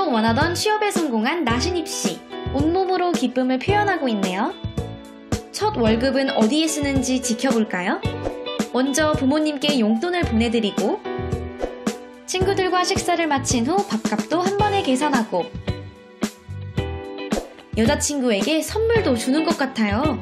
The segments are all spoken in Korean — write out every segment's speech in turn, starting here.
그토록 원하던 취업에 성공한 나신입씨. 온몸으로 기쁨을 표현하고 있네요. 첫 월급은 어디에 쓰는지 지켜볼까요? 먼저 부모님께 용돈을 보내드리고 친구들과 식사를 마친 후 밥값도 한 번에 계산하고 여자친구에게 선물도 주는 것 같아요.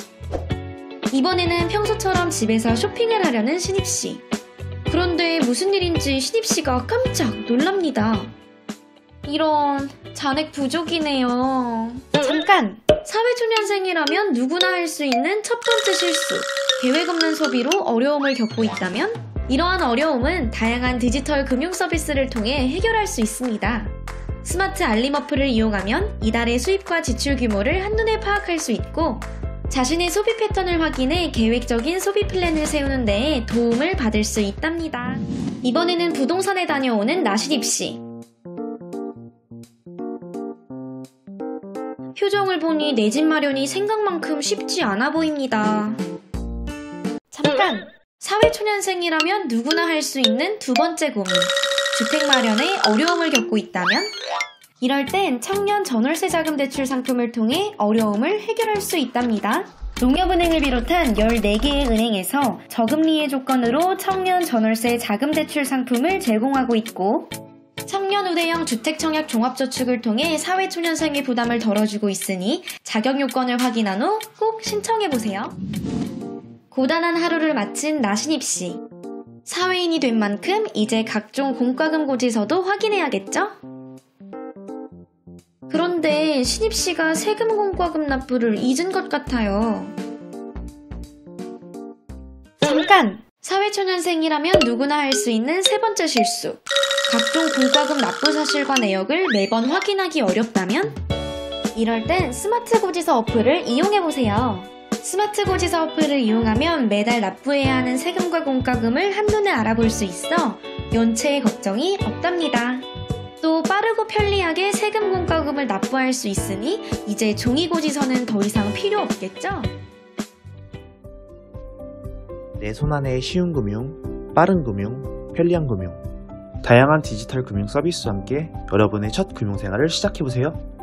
이번에는 평소처럼 집에서 쇼핑을 하려는 신입씨. 그런데 무슨 일인지 신입씨가 깜짝 놀랍니다. 이런, 잔액 부족이네요. 잠깐! 사회초년생이라면 누구나 할 수 있는 첫 번째 실수. 계획 없는 소비로 어려움을 겪고 있다면 이러한 어려움은 다양한 디지털 금융 서비스를 통해 해결할 수 있습니다. 스마트 알림 어플을 이용하면 이달의 수입과 지출 규모를 한눈에 파악할 수 있고 자신의 소비 패턴을 확인해 계획적인 소비 플랜을 세우는 데에 도움을 받을 수 있답니다. 이번에는 부동산에 다녀오는 나신입씨. 표정을 보니 내 집 마련이 생각만큼 쉽지 않아 보입니다. 잠깐! 사회초년생이라면 누구나 할 수 있는 두 번째 고민. 주택 마련에 어려움을 겪고 있다면? 이럴 땐 청년 전월세 자금 대출 상품을 통해 어려움을 해결할 수 있답니다. 농협은행을 비롯한 14개의 은행에서 저금리의 조건으로 청년 전월세 자금 대출 상품을 제공하고 있고 청년 우대형 주택 청약 종합저축을 통해 사회초년생의 부담을 덜어주고 있으니 자격 요건을 확인한 후 꼭 신청해보세요. 고단한 하루를 마친 나신입씨. 사회인이 된 만큼 이제 각종 공과금 고지서도 확인해야겠죠? 그런데 신입씨가 세금 공과금 납부를 잊은 것 같아요. 잠깐! 사회초년생이라면 누구나 할 수 있는 세 번째 실수. 각종 공과금 납부 사실과 내역을 매번 확인하기 어렵다면? 이럴 땐 스마트 고지서 어플을 이용해보세요. 스마트 고지서 어플을 이용하면 매달 납부해야 하는 세금과 공과금을 한눈에 알아볼 수 있어 연체의 걱정이 없답니다. 또 빠르고 편리하게 세금 공과금을 납부할 수 있으니 이제 종이 고지서는 더 이상 필요 없겠죠? 내 손안의 쉬운 금융, 빠른 금융, 편리한 금융. 다양한 디지털 금융 서비스와 함께 여러분의 첫 금융생활을 시작해보세요.